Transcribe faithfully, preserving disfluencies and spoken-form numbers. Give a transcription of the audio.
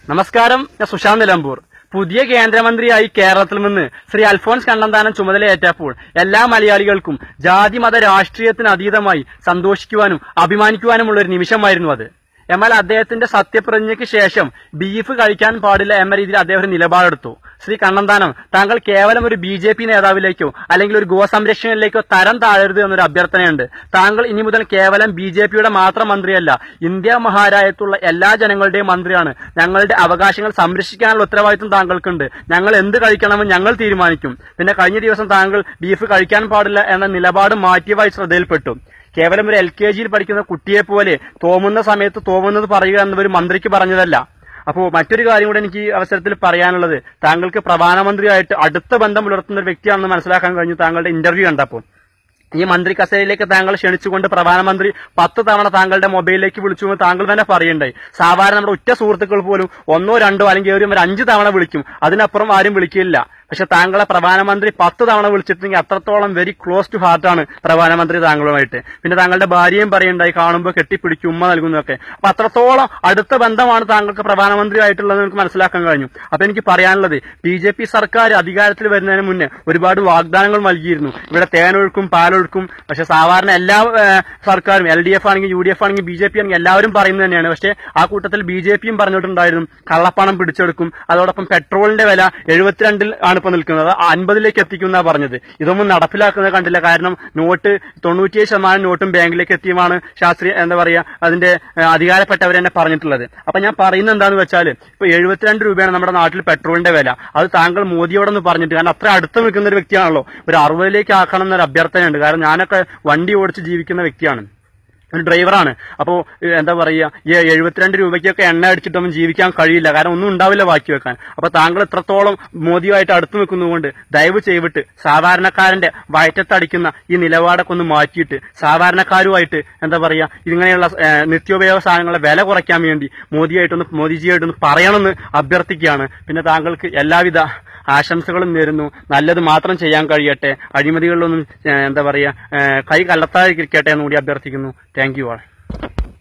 നമസ്കാരം, ഞാൻ സുശാന്ത് നിലമ്പൂർ. പുതിയ കേന്ദ്രമന്ത്രിയായി കേരളത്തിൽ നിന്ന് ശ്രീ അൽഫോൺസ് കണ്ണന്താനം ചുമതലയേറ്റപ്പോൾ എല്ലാ മലയാളികൾക്കും ജാതി മത രാഷ്ട്രീയത്തിന് അതീതമായി സന്തോഷിക്കുവാനും അഭിമാനിക്കുവാനുമുള്ള ഒരു നിമിഷമായിരുന്നു അത്. എന്നാൽ അദ്ദേഹത്തിന്റെ സത്യപ്രതിജ്ഞയ്ക്ക് ശേഷം ബീഫ് കഴിക്കാൻ പാടില്ല എന്ന രീതിയിൽ അദ്ദേഹം ഒരു നിലപാടെടുത്തു. ശ്രീ കണ്ണന്താനം, താങ്കൾ കേവലം ഒരു ബി ജെ പി നേതാവിലേക്കോ അല്ലെങ്കിൽ ഒരു ഗോസംരക്ഷണയിലേക്കോ തരം താഴരുത് എന്നൊരു അഭ്യർത്ഥനയുണ്ട്. താങ്കൾ ഇനി മുതൽ കേവലം ബി ജെ പിയുടെ മാത്രം മന്ത്രിയല്ല, ഇന്ത്യ മഹാരാജ്യത്തുള്ള എല്ലാ ജനങ്ങളുടെയും മന്ത്രിയാണ്. ഞങ്ങളുടെ അവകാശങ്ങൾ സംരക്ഷിക്കാനുള്ള ഉത്തരവാദിത്വം താങ്കൾക്കുണ്ട്. ഞങ്ങൾ എന്ത് കഴിക്കണമെന്ന് ഞങ്ങൾ തീരുമാനിക്കും. പിന്നെ കഴിഞ്ഞ ദിവസം താങ്കൾ ബീഫ് കഴിക്കാൻ പാടില്ല എന്ന നിലപാട് മാറ്റിയതായി ശ്രദ്ധയിൽപ്പെട്ടു. കേവലം ഒരു എൽ കെ ജിയിൽ പഠിക്കുന്ന കുട്ടിയെ പോലെ തോന്നുന്ന സമയത്ത് തോന്നുന്നത് പറയുക എന്നൊരു മന്ത്രിക്ക് പറഞ്ഞതല്ല. അപ്പോൾ മറ്റൊരു കാര്യം കൂടെ എനിക്ക് ഈ അവസരത്തിൽ പറയാനുള്ളത്, താങ്കൾക്ക് പ്രധാനമന്ത്രിയായിട്ട് അടുത്ത ബന്ധം പുലർത്തുന്ന ഒരു വ്യക്തിയാണെന്ന് മനസ്സിലാക്കാൻ കഴിഞ്ഞു താങ്കളുടെ ഇന്റർവ്യൂ കണ്ടപ്പോൾ. ഈ മന്ത്രി കസേരയിലേക്ക് താങ്കൾ ക്ഷണിച്ചുകൊണ്ട് പ്രധാനമന്ത്രി പത്ത് തവണ താങ്കളുടെ മൊബൈലിലേക്ക് വിളിച്ചു താങ്കൾ തന്നെ പറയണ്ടായി. സാധാരണ നമ്മുടെ ഉറ്റ സുഹൃത്തുക്കൾ പോലും ഒന്നോ രണ്ടോ അല്ലെങ്കിൽ ഒരു അഞ്ച് തവണ വിളിക്കും, അതിനപ്പുറം ആരും വിളിക്കില്ല. പക്ഷെ താങ്കളെ പ്രധാനമന്ത്രി പത്ത് തവണ വിളിച്ചിട്ടുണ്ടെങ്കിൽ അത്രത്തോളം വെരി ക്ലോസ് ടു ഹാർട്ടാണ് പ്രധാനമന്ത്രി താങ്കളുമായിട്ട്. പിന്നെ താങ്കളുടെ ഭാര്യയും പറയുണ്ടായി, കാണുമ്പോൾ കെട്ടിപ്പിടിക്കും, ഉമ്മ നൽകുന്നതൊക്കെ. അപ്പൊ അത്രത്തോളം അടുത്ത ബന്ധമാണ് താങ്കൾക്ക് പ്രധാനമന്ത്രി ആയിട്ടുള്ളത് എനിക്ക് മനസ്സിലാക്കാൻ കഴിഞ്ഞു. അപ്പൊ എനിക്ക് പറയാനുള്ളത്, ബി ജെ പി സർക്കാർ അധികാരത്തിൽ വരുന്നതിന് മുന്നേ ഒരുപാട് വാഗ്ദാനങ്ങൾ നൽകിയിരുന്നു. ഇവിടെ തേനൊഴുക്കും പാലൊഴുക്കും. പക്ഷെ സാധാരണ എല്ലാ സർക്കാരും എൽ ഡി എഫ് ആണെങ്കിൽ യു ഡി എഫ് ആണെങ്കിൽ ബി ജെ പി ആണെങ്കിൽ എല്ലാവരും പറയുന്നത് തന്നെയാണ്. പക്ഷെ ആ കൂട്ടത്തിൽ ബി ജെ പിയും പറഞ്ഞിട്ടുണ്ടായിരുന്നു കള്ളപ്പണം പിടിച്ചെടുക്കും, അതോടൊപ്പം പെട്രോളിന്റെ വില എഴുപത്തിരണ്ടിൽ ആണ് ഇപ്പൊ നിൽക്കുന്നത്, അൻപതിലേക്ക് എത്തിക്കുന്ന പറഞ്ഞത്. ഇതൊന്നും നടപ്പിലാക്കുന്നത് കണ്ടില്ല. കാരണം നോട്ട് തൊണ്ണൂറ്റിയേഴ് ശതമാനം നോട്ടും ബാങ്കിലേക്ക് എത്തിയുമാണ് ശാസ്ത്രീയ എന്താ പറയാ അതിന്റെ അധികാരപ്പെട്ടവർ തന്നെ പറഞ്ഞിട്ടുള്ളത്. അപ്പൊ ഞാൻ പറയുന്നത് എന്താന്ന് വെച്ചാൽ, ഇപ്പൊ എഴുപത്തിരണ്ട് രൂപയാണ് നമ്മുടെ നാട്ടിൽ പെട്രോളിന്റെ വില. അത് താങ്കൾ മോദിയോടൊന്ന് പറഞ്ഞിട്ട്, കാരണം അത്ര അടുത്ത് നിൽക്കുന്ന ഒരു വ്യക്തിയാണല്ലോ, ഒരു അറുപതിലേക്ക് ആക്കണം എന്നൊരു അഭ്യർത്ഥനയുണ്ട്. കാരണം ഞാനൊക്കെ വണ്ടി ഓടിച്ച് ജീവിക്കുന്ന വ്യക്തിയാണ്, ഒരു ഡ്രൈവറാണ്. അപ്പോ എന്താ പറയാ, ഈ എഴുപത്തിരണ്ട് രൂപയ്ക്കൊക്കെ എണ്ണ അടിച്ചിട്ടൊന്നും ജീവിക്കാൻ കഴിയില്ല, കാരണം ഒന്നും ഉണ്ടാവില്ല ബാക്കി വെക്കാൻ. അപ്പൊ താങ്കൾ ഇത്രത്തോളം മോദിയുമായിട്ട് അടുത്തു നിൽക്കുന്നതുകൊണ്ട് ദയവ് ചെയ്തിട്ട് സാധാരണക്കാരന്റെ വയറ്റത്തടിക്കുന്ന ഈ നിലപാടൊക്കെ ഒന്ന് മാറ്റിയിട്ട് സാധാരണക്കാരുമായിട്ട് എന്താ പറയാ ഇങ്ങനെയുള്ള നിത്യോപയോഗ സാധനങ്ങളുടെ വില കുറയ്ക്കാൻ വേണ്ടി മോദിയായിട്ടൊന്ന് മോദിജിയായിട്ടൊന്ന് പറയണമെന്ന് അഭ്യർത്ഥിക്കുകയാണ്. പിന്നെ താങ്കൾക്ക് എല്ലാവിധ ആശംസകളും നേരുന്നു. നല്ലത് മാത്രം ചെയ്യാൻ കഴിയട്ടെ, അഴിമതികളിലൊന്നും എന്താ പറയാ കൈ കലർത്താതിരിക്കട്ടെ എന്നുകൂടി അഭ്യർത്ഥിക്കുന്നു. Thank you all.